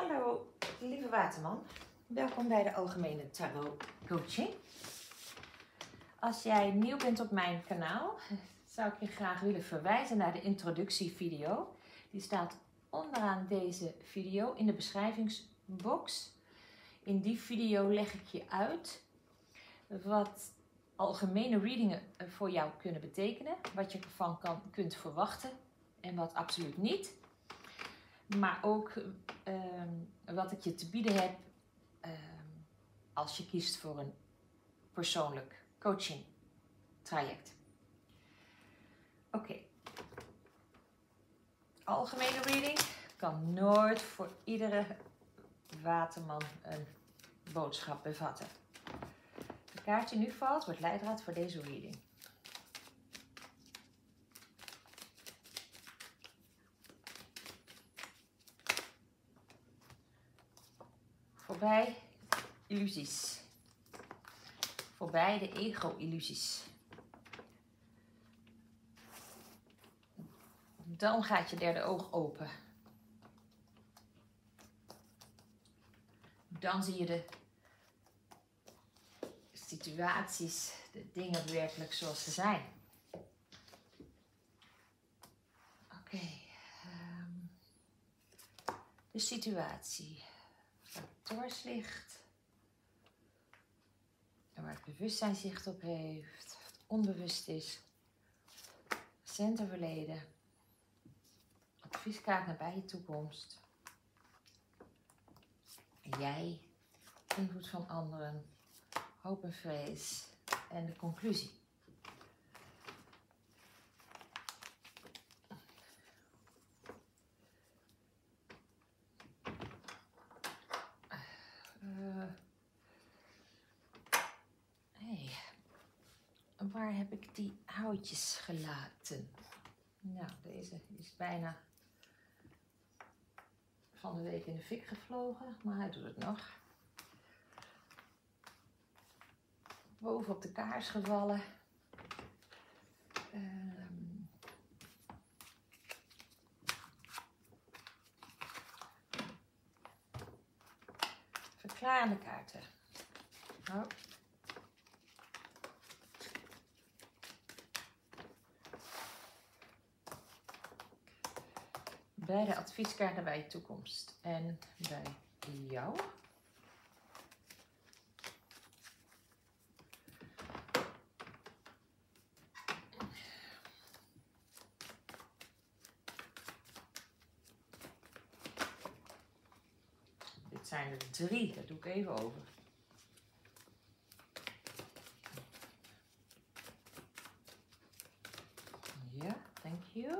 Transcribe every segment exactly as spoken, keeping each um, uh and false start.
Hallo lieve Waterman, welkom bij de Algemene Tarot Coaching. Als jij nieuw bent op mijn kanaal, zou ik je graag willen verwijzen naar de introductievideo. Die staat onderaan deze video in de beschrijvingsbox. In die video leg ik je uit wat algemene readingen voor jou kunnen betekenen, wat je ervan kan, kunt verwachten en wat absoluut niet. Maar ook um, wat ik je te bieden heb um, als je kiest voor een persoonlijk coaching traject. Oké. Okay. Algemene reading kan nooit voor iedere waterman een boodschap bevatten. De kaart die nu valt wordt leidraad voor deze reading. Voorbij illusies. Voorbij de ego-illusies. Dan gaat je derde oog open. Dan zie je de situaties, de dingen werkelijk zoals ze zijn. Oké. Okay. Um, de situatie. Dwarslicht, en waar het bewustzijn zicht op heeft, het onbewust is, recente verleden, advieskaart nabije toekomst, jij, invloed van anderen, hoop en vrees en de conclusie. Uh, hey, waar heb ik die houtjes gelaten? Nou, deze is bijna van de week in de fik gevlogen, maar hij doet het nog. Boven op de kaars gevallen. Um, Verklarende kaarten. Oh. Bij de advieskaarten bij je toekomst en bij jou. Dit zijn er drie, dat doe ik even over. Ja, thank you.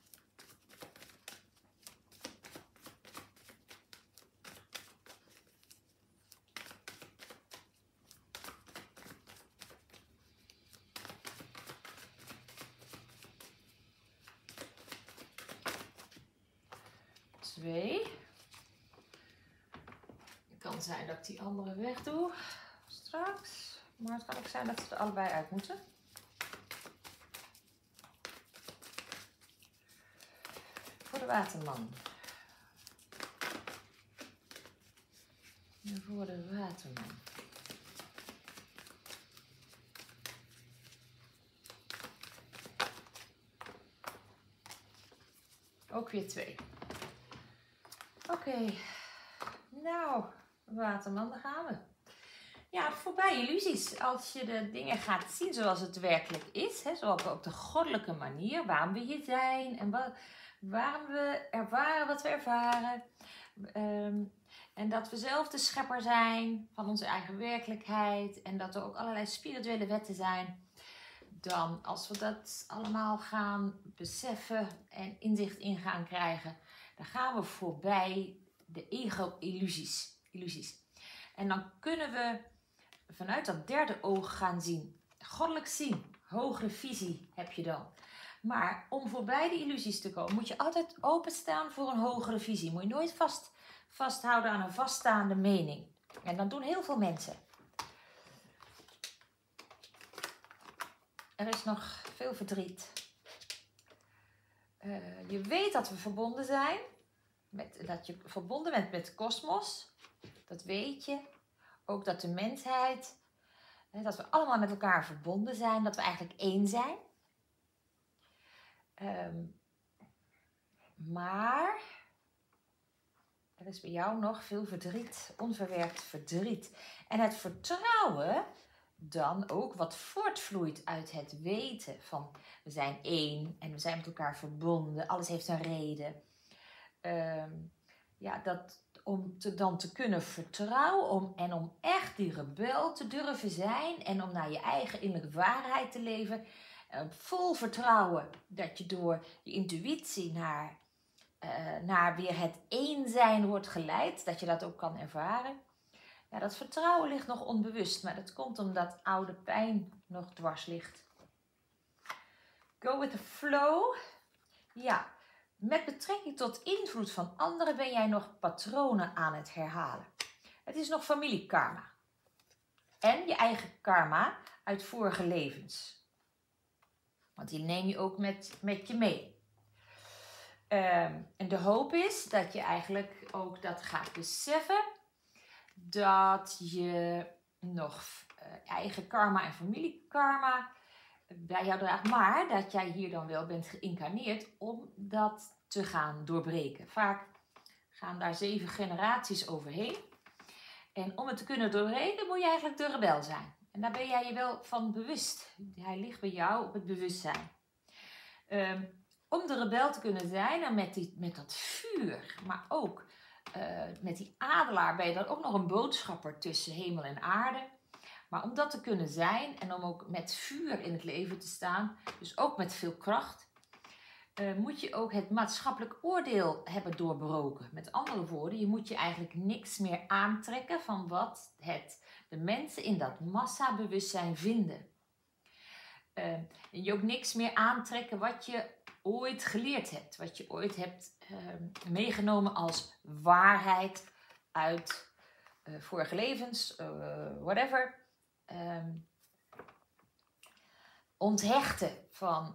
Twee. Het kan zijn dat ik die andere weg doe straks, maar het kan ook zijn dat ze er allebei uit moeten. Voor de waterman. En voor de waterman. Ook weer twee. Oké, okay. Nou, waterman, daar gaan we. Ja, voorbij illusies. Als je de dingen gaat zien zoals het werkelijk is, hè, zoals op de goddelijke manier, waarom we hier zijn en wat, waarom we ervaren wat we ervaren. Um, en dat we zelf de schepper zijn van onze eigen werkelijkheid en dat er ook allerlei spirituele wetten zijn. Dan, als we dat allemaal gaan beseffen en inzicht in gaan krijgen, dan gaan we voorbij de ego-illusies. Illusies. En dan kunnen we vanuit dat derde oog gaan zien. Goddelijk zien. Hogere visie heb je dan. Maar om voorbij de illusies te komen, moet je altijd openstaan voor een hogere visie. Moet je nooit vast, vasthouden aan een vaststaande mening. En dat doen heel veel mensen. Er is nog veel verdriet. Uh, je weet dat we verbonden zijn. met, dat je verbonden bent met de kosmos. Dat weet je. Ook dat de mensheid, dat we allemaal met elkaar verbonden zijn. Dat we eigenlijk één zijn. Um, maar er is bij jou nog veel verdriet, onverwerkt verdriet. En het vertrouwen dan ook wat voortvloeit uit het weten van we zijn één en we zijn met elkaar verbonden. Alles heeft een reden. Um, ja, dat, om te, dan te kunnen vertrouwen om, en om echt die rebel te durven zijn en om naar je eigen innerlijke waarheid te leven. Uh, vol vertrouwen dat je door je intuïtie naar, uh, naar weer het één zijn wordt geleid. Dat je dat ook kan ervaren. Ja, dat vertrouwen ligt nog onbewust. Maar dat komt omdat oude pijn nog dwars ligt. Go with the flow. Ja, met betrekking tot invloed van anderen ben jij nog patronen aan het herhalen. Het is nog familiekarma. En je eigen karma uit vorige levens. Want die neem je ook met, met je mee. Um, en de hoop is dat je eigenlijk ook dat gaat beseffen. Dat je nog uh, eigen karma en familiekarma bij jou draagt. Maar dat jij hier dan wel bent geïncarneerd om dat te gaan doorbreken. Vaak gaan daar zeven generaties overheen. En om het te kunnen doorbreken moet je eigenlijk de rebel zijn. En daar ben jij je wel van bewust. Hij ligt bij jou op het bewustzijn. Um, om de rebel te kunnen zijn en met, die, met dat vuur, maar ook uh, met die adelaar ben je dan ook nog een boodschapper tussen hemel en aarde. Maar om dat te kunnen zijn en om ook met vuur in het leven te staan, dus ook met veel kracht, uh, moet je ook het maatschappelijk oordeel hebben doorbroken. Met andere woorden, je moet je eigenlijk niks meer aantrekken van wat het, de mensen in dat massabewustzijn vinden. Uh, en je ook niks meer aantrekken wat je ooit geleerd hebt. Wat je ooit hebt uh, meegenomen als waarheid uit uh, vorige levens, uh, whatever. Um, onthechten van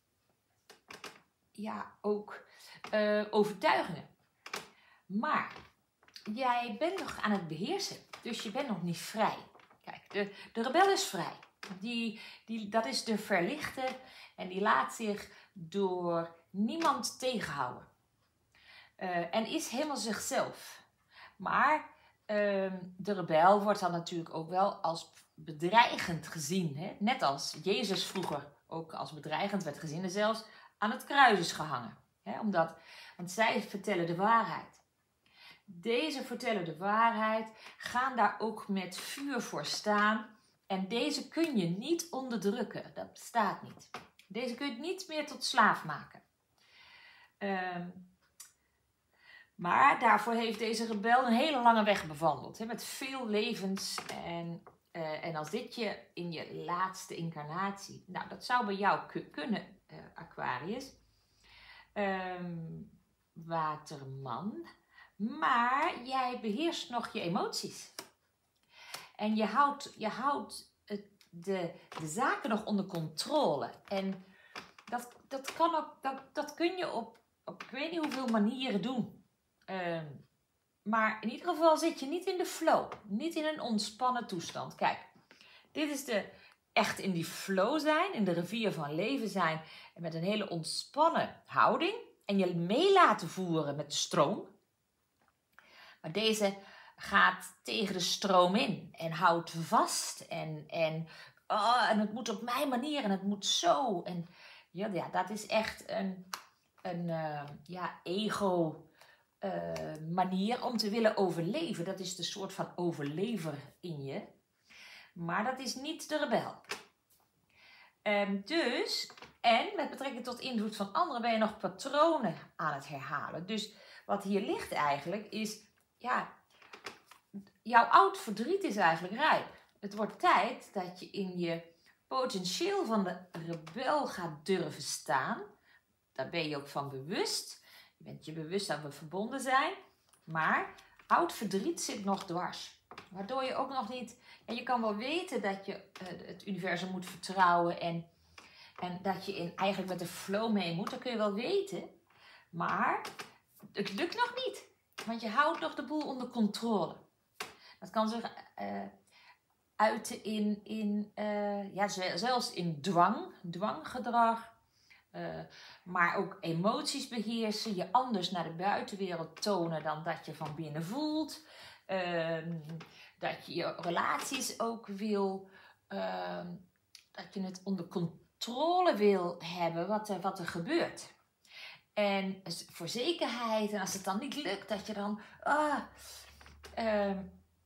ja, ook uh, overtuigingen. Maar jij bent nog aan het beheersen. Dus je bent nog niet vrij. Kijk, de, de rebel is vrij. Die, die, dat is de verlichte en die laat zich door niemand tegenhouden. Uh, en is helemaal zichzelf. Maar uh, de rebel wordt dan natuurlijk ook wel als bedreigend gezien. Hè? Net als Jezus vroeger ook als bedreigend werd gezien en zelfs aan het kruis is gehangen. Hè? Omdat, want zij vertellen de waarheid. Deze vertellen de waarheid, gaan daar ook met vuur voor staan. En deze kun je niet onderdrukken. Dat bestaat niet. Deze kun je niet meer tot slaaf maken. Um, maar daarvoor heeft deze rebel een hele lange weg bewandeld. Hè, met veel levens. En, uh, en als dit je in je laatste incarnatie. Nou, dat zou bij jou ku- kunnen, uh, Aquarius. Um, waterman. Maar jij beheerst nog je emoties. En je houdt, je houdt het, de, de zaken nog onder controle. En dat, dat, kan ook, dat, dat kun je op, op ik weet niet hoeveel manieren doen. Um, maar in ieder geval zit je niet in de flow. Niet in een ontspannen toestand. Kijk, dit is de echt in die flow zijn. In de rivier van leven zijn. En met een hele ontspannen houding. En je mee laten voeren met de stroom. Maar deze gaat tegen de stroom in en houdt vast en, en, oh, en het moet op mijn manier en het moet zo. En ja, ja dat is echt een, een uh, ja, ego uh, manier om te willen overleven. Dat is de soort van overlever in je. Maar dat is niet de rebel. Um, dus, en met betrekking tot invloed van anderen ben je nog patronen aan het herhalen. Dus wat hier ligt eigenlijk is, ja, jouw oud verdriet is eigenlijk rijp. Het wordt tijd dat je in je potentieel van de rebel gaat durven staan. Daar ben je ook van bewust. Je bent je bewust dat we verbonden zijn. Maar oud verdriet zit nog dwars. Waardoor je ook nog niet... En je kan wel weten dat je uh, het universum moet vertrouwen. En, en dat je in, eigenlijk met de flow mee moet. Dat kun je wel weten. Maar het lukt nog niet. Want je houdt nog de boel onder controle. Dat kan zich uh, uiten in, in uh, ja, zelfs in dwang, dwanggedrag. Uh, maar ook emoties beheersen. Je anders naar de buitenwereld tonen dan dat je van binnen voelt. Uh, dat je je relaties ook wil. Uh, dat je het onder controle wil hebben wat er, wat er gebeurt. En voor zekerheid, en als het dan niet lukt, dat je dan ah, uh,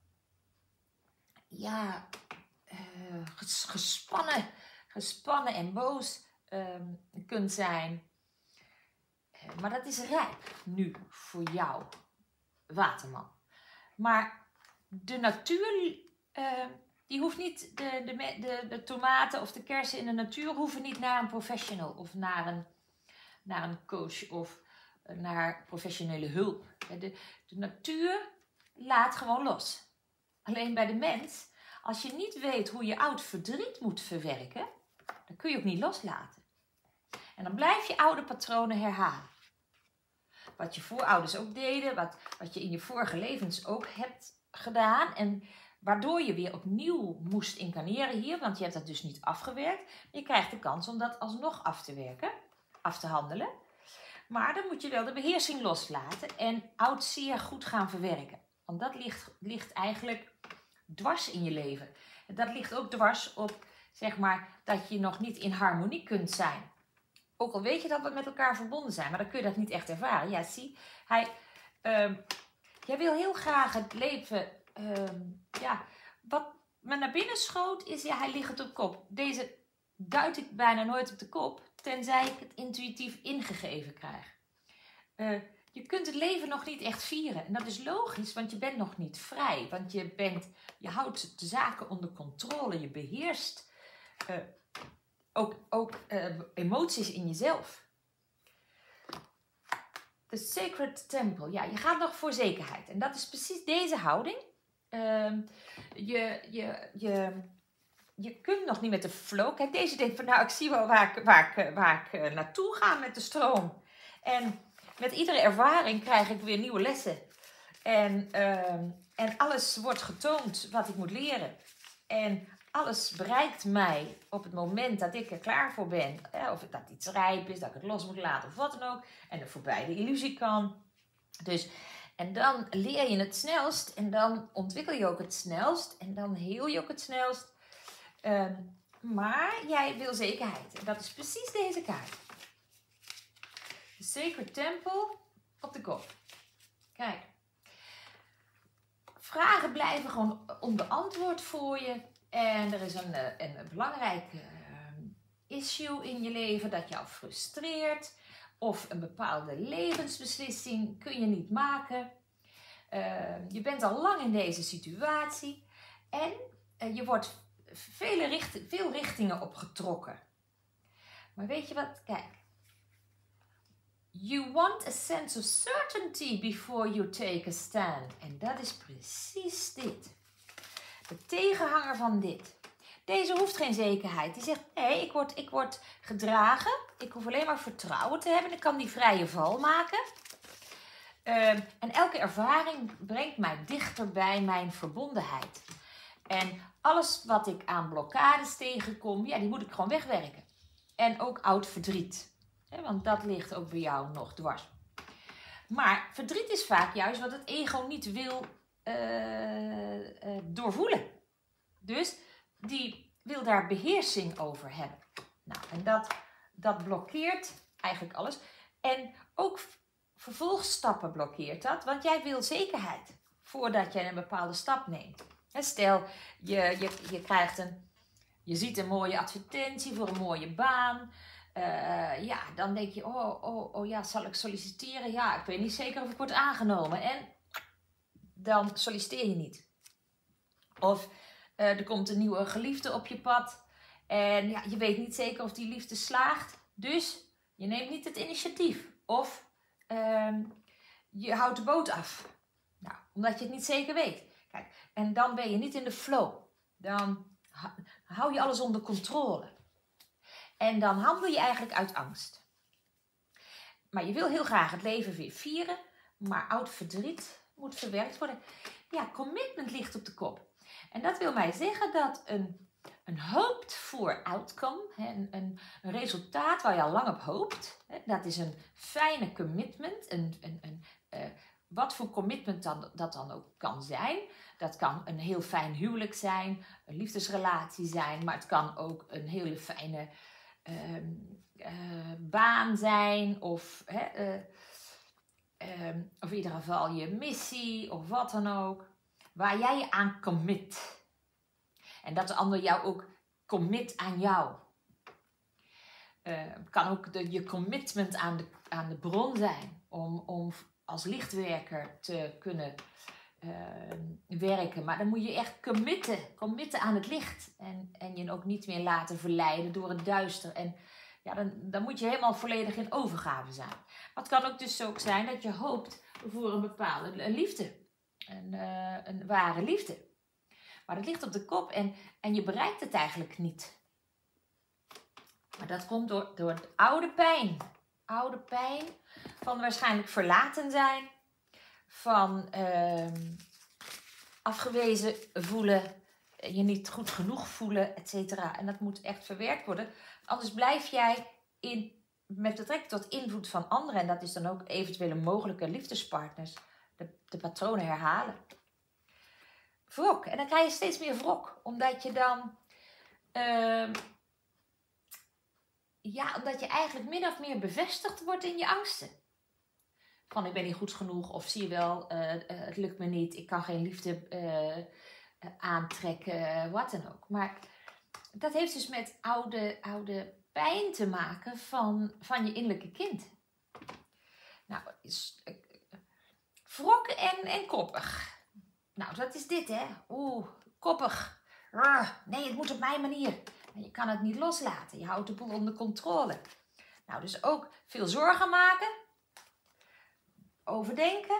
ja, uh, gespannen, gespannen en boos uh, kunt zijn. Uh, maar dat is rijp nu voor jou, waterman. Maar de natuur, uh, die hoeft niet, de, de, de, de tomaten of de kersen in de natuur hoeven niet naar een professional of naar een naar een coach of naar professionele hulp. De, de natuur laat gewoon los. Alleen bij de mens, als je niet weet hoe je oud verdriet moet verwerken, dan kun je ook niet loslaten. En dan blijf je oude patronen herhalen. Wat je voorouders ook deden, wat, wat je in je vorige levens ook hebt gedaan en waardoor je weer opnieuw moest incarneren hier, want je hebt dat dus niet afgewerkt. Je krijgt de kans om dat alsnog af te werken. af te handelen. Maar dan moet je wel de beheersing loslaten en oud zeer goed gaan verwerken. Want dat ligt, ligt eigenlijk dwars in je leven. En dat ligt ook dwars op, zeg maar, dat je nog niet in harmonie kunt zijn. Ook al weet je dat we met elkaar verbonden zijn, maar dan kun je dat niet echt ervaren. Ja, zie, hij, uh, jij wil heel graag het leven, uh, ja, wat me naar binnen schoot is, ja, hij ligt op kop. Deze duid ik bijna nooit op de kop, tenzij ik het intuïtief ingegeven krijg. Uh, je kunt het leven nog niet echt vieren. En dat is logisch, want je bent nog niet vrij. Want je, bent, je houdt de zaken onder controle. Je beheerst uh, ook, ook uh, emoties in jezelf. The Sacred Temple. Ja, je gaat nog voor zekerheid. En dat is precies deze houding. Uh, je... je, je Je kunt nog niet met de flow. Kijk, deze denkt van nou, ik zie wel waar ik, waar ik, waar ik naartoe ga met de stroom. En met iedere ervaring krijg ik weer nieuwe lessen. En, uh, en alles wordt getoond wat ik moet leren. En alles bereikt mij op het moment dat ik er klaar voor ben. Eh, of dat iets rijp is, dat ik het los moet laten of wat dan ook. En er voorbij de illusie kan. Dus, en dan leer je het snelst. En dan ontwikkel je ook het snelst. En dan heel je ook het snelst. Um, maar jij wil zekerheid. En dat is precies deze kaart. De Sacred Temple op de kop. Kijk. Vragen blijven gewoon onbeantwoord voor je. En er is een, een belangrijk uh, issue in je leven dat jou frustreert. Of een bepaalde levensbeslissing kun je niet maken. Uh, je bent al lang in deze situatie. En uh, je wordt Vele richt- veel richtingen opgetrokken. Maar weet je wat? Kijk. You want a sense of certainty before you take a stand. En dat is precies dit. De tegenhanger van dit. Deze hoeft geen zekerheid. Die zegt, nee, ik word, ik word gedragen. Ik hoef alleen maar vertrouwen te hebben. Ik kan die vrije val maken. Uh, en elke ervaring brengt mij dichter bij mijn verbondenheid. En alles wat ik aan blokkades tegenkom, ja, die moet ik gewoon wegwerken. En ook oud verdriet. Hè, want dat ligt ook bij jou nog dwars. Maar verdriet is vaak juist wat het ego niet wil uh, uh, doorvoelen. Dus die wil daar beheersing over hebben. Nou, en dat, dat blokkeert eigenlijk alles. En ook vervolgstappen blokkeert dat, want jij wil zekerheid voordat jij een bepaalde stap neemt. Stel, je, je, je krijgt een, je ziet een mooie advertentie voor een mooie baan. Uh, ja, dan denk je, oh, oh, oh ja, zal ik solliciteren? Ja, ik weet niet zeker of ik word aangenomen. En dan solliciteer je niet. Of uh, er komt een nieuwe geliefde op je pad. En ja, je weet niet zeker of die liefde slaagt. Dus je neemt niet het initiatief. Of uh, je houdt de boot af. Nou, omdat je het niet zeker weet. Kijk, en dan ben je niet in de flow. Dan hou je alles onder controle. En dan handel je eigenlijk uit angst. Maar je wil heel graag het leven weer vieren. Maar oud verdriet moet verwerkt worden. Ja, commitment ligt op de kop. En dat wil mij zeggen dat een, een hoped for outcome, een, een, een resultaat waar je al lang op hoopt, dat is een fijne commitment. Een, een, een, uh, wat voor commitment dan, dat dan ook kan zijn. Dat kan een heel fijn huwelijk zijn, een liefdesrelatie zijn, maar het kan ook een hele fijne uh, uh, baan zijn of... Hè, uh, Um, of in ieder geval je missie of wat dan ook. Waar jij je aan commit. En dat de ander jou ook commit aan jou. Uh, kan ook de, je commitment aan de, aan de bron zijn. Om, om als lichtwerker te kunnen uh, werken. Maar dan moet je echt committen. Committen aan het licht. En, en je ook niet meer laten verleiden door het duister. En ja, dan, dan moet je helemaal volledig in overgave zijn. Maar het kan ook dus ook zijn dat je hoopt voor een bepaalde een liefde. Een, uh, een ware liefde. Maar dat ligt op de kop en, en je bereikt het eigenlijk niet. Maar dat komt door, door het oude pijn. Oude pijn van waarschijnlijk verlaten zijn. Van uh, afgewezen voelen. Je niet goed genoeg voelen, et cetera. En dat moet echt verwerkt worden. Anders blijf jij in, met betrekking tot invloed van anderen. En dat is dan ook eventuele mogelijke liefdespartners. De, de patronen herhalen. Wrok. En dan krijg je steeds meer wrok. Omdat je dan... Uh, ja, omdat je eigenlijk min of meer bevestigd wordt in je angsten. Van ik ben niet goed genoeg. Of zie je wel, uh, uh, het lukt me niet. Ik kan geen liefde uh, uh, aantrekken. Wat dan ook. Maar dat heeft dus met oude, oude pijn te maken van, van je innerlijke kind. Nou, is, uh, wrok en, en koppig. Nou, dat is dit, hè. Oeh, koppig. Rrr, nee, het moet op mijn manier. En je kan het niet loslaten. Je houdt de boel onder controle. Nou, dus ook veel zorgen maken. Overdenken.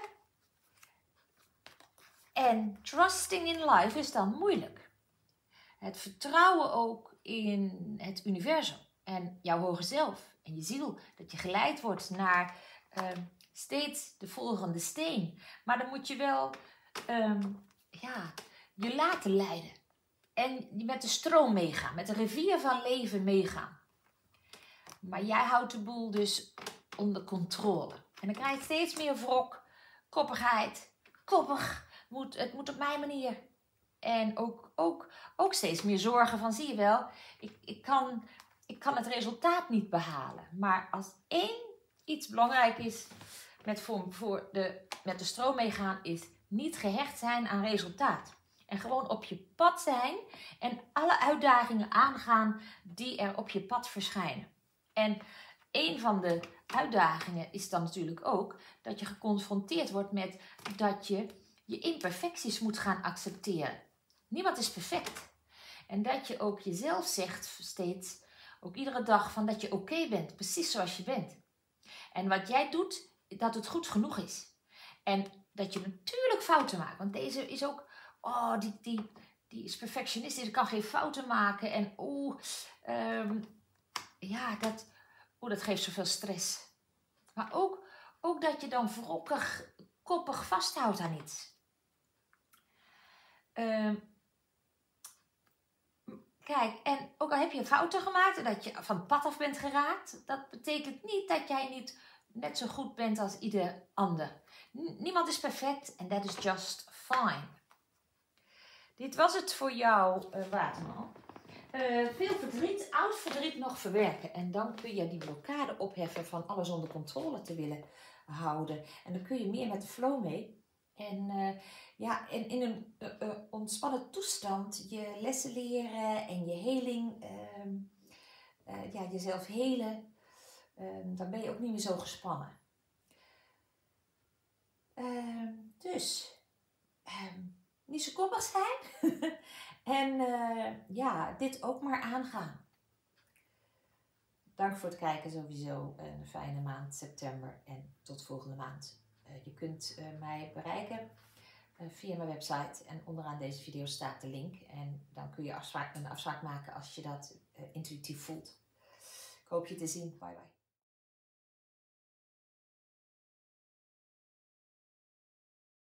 En trusting in life is dan moeilijk. Het vertrouwen ook in het universum. En jouw hoger zelf. En je ziel. Dat je geleid wordt naar uh, steeds de volgende steen. Maar dan moet je wel um, ja, je laten leiden. En met de stroom meegaan. Met de rivier van leven meegaan. Maar jij houdt de boel dus onder controle. En dan krijg je steeds meer wrok. Koppigheid. Koppig. Moet, het moet op mijn manier. En ook, ook, ook steeds meer zorgen van, zie je wel, ik, ik, kan, ik kan het resultaat niet behalen. Maar als één iets belangrijk is met, voor, voor de, met de stroom meegaan, is niet gehecht zijn aan resultaat. En gewoon op je pad zijn en alle uitdagingen aangaan die er op je pad verschijnen. En een van de uitdagingen is dan natuurlijk ook dat je geconfronteerd wordt met dat je je imperfecties moet gaan accepteren. Niemand is perfect. En dat je ook jezelf zegt steeds, ook iedere dag, van dat je oké okay bent, precies zoals je bent. En wat jij doet, dat het goed genoeg is. En dat je natuurlijk fouten maakt. Want deze is ook, oh, die, die, die is perfectionistisch, die kan geen fouten maken. En oh, um, ja, dat, oh, dat geeft zoveel stress. Maar ook, ook dat je dan wrokkig, koppig vasthoudt aan iets. Um, Kijk, en ook al heb je fouten gemaakt en dat je van het pad af bent geraakt, dat betekent niet dat jij niet net zo goed bent als ieder ander. Niemand is perfect en that is just fine. Dit was het voor jou, uh, Waterman. Uh, veel verdriet, oud verdriet nog verwerken. En dan kun je die blokkade opheffen van alles onder controle te willen houden. En dan kun je meer met de flow mee. En uh, ja, in, in een uh, uh, ontspannen toestand je lessen leren en je heling, uh, uh, ja, jezelf helen. Uh, dan ben je ook niet meer zo gespannen. Uh, dus, uh, niet zo koppig zijn. en uh, ja, dit ook maar aangaan. Dank voor het kijken sowieso. Een fijne maand september en tot volgende maand. Uh, je kunt uh, mij bereiken uh, via mijn website en onderaan deze video staat de link. En dan kun je afspraak, een afspraak maken als je dat uh, intuïtief voelt. Ik hoop je te zien. Bye bye.